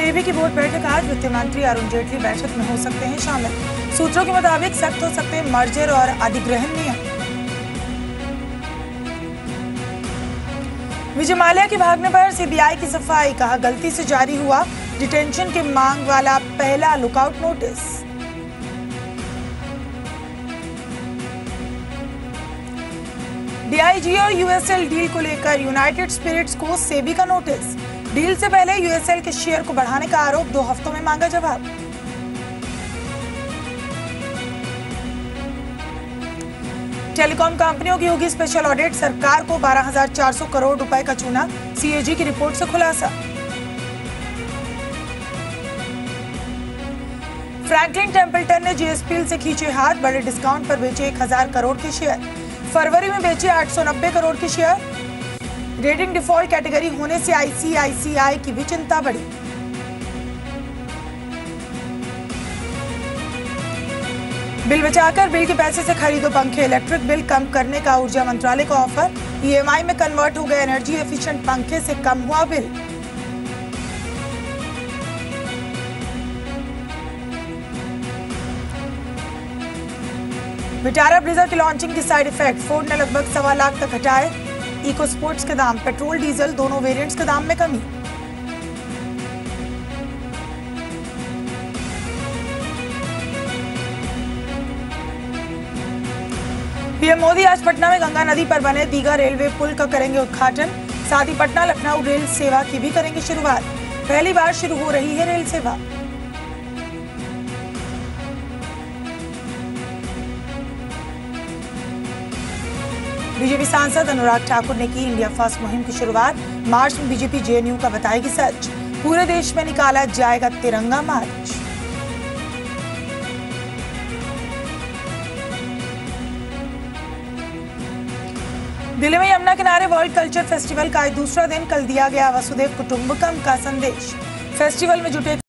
सेबी की बोर्ड बैठक आज, वित्त मंत्री अरुण जेटली बैठक में हो सकते हैं शामिल। सूत्रों के मुताबिक सख्त हो सकते हैं मर्जर और अधिग्रहण नियम। विजय माल्या के भागने पर सीबीआई की सफाई, कहा गलती से जारी हुआ डिटेंशन के मांग वाला पहला लुकआउट नोटिस। डीआईजी और यूएसएल डील को लेकर यूनाइटेड स्पिरिट्स को सेबी का नोटिस। डील से पहले यूएसएल के शेयर को बढ़ाने का आरोप, 2 हफ्तों में मांगा जवाब। टेलीकॉम कंपनियों की होगी स्पेशल ऑडिट, सरकार को 12,400 करोड़ रुपए का चूना, सीएजी की रिपोर्ट से खुलासा। फ्रैंकलिन टेम्पल्टन ने जीएसपीएल से खींचे हाथ, बड़े डिस्काउंट पर बेचे 1,000 करोड़ के शेयर। फरवरी में बेचे 890 करोड़ के शेयर। रेटिंग डिफॉल्ट कैटेगरी होने से आईसीआईसीआई की भी चिंता बढ़ी। बिल बचाकर बिल के पैसे से खरीदो पंखे, इलेक्ट्रिक बिल कम करने का ऊर्जा मंत्रालय का ऑफर। ईएमआई में कन्वर्ट हो गए एनर्जी एफिशिएंट पंखे से कम हुआ बिल। विटारा ब्रीजा की लॉन्चिंग की साइड इफेक्ट, फोर्ड ने लगभग 1.25 लाख तक घटाए इको स्पोर्ट्स के दाम। पेट्रोल डीजल दोनों वेरिएंट्स के दाम में कमी। पीएम मोदी आज पटना में गंगा नदी पर बने दीघा रेलवे पुल का करेंगे उद्घाटन। साथ ही पटना लखनऊ रेल सेवा की भी करेंगे शुरुआत। पहली बार शुरू हो रही है रेल सेवा। बीजेपी सांसद अनुराग ठाकुर ने की इंडिया फर्स्ट मुहिम की शुरुआत। मार्च में बीजेपी जेएनयू का बताएगी सच, पूरे देश में निकाला जाएगा तिरंगा मार्च। दिल्ली में यमुना किनारे वर्ल्ड कल्चर फेस्टिवल का आज दूसरा दिन, कल दिया गया वसुधैव कुटुंबकम का संदेश। फेस्टिवल में जुटे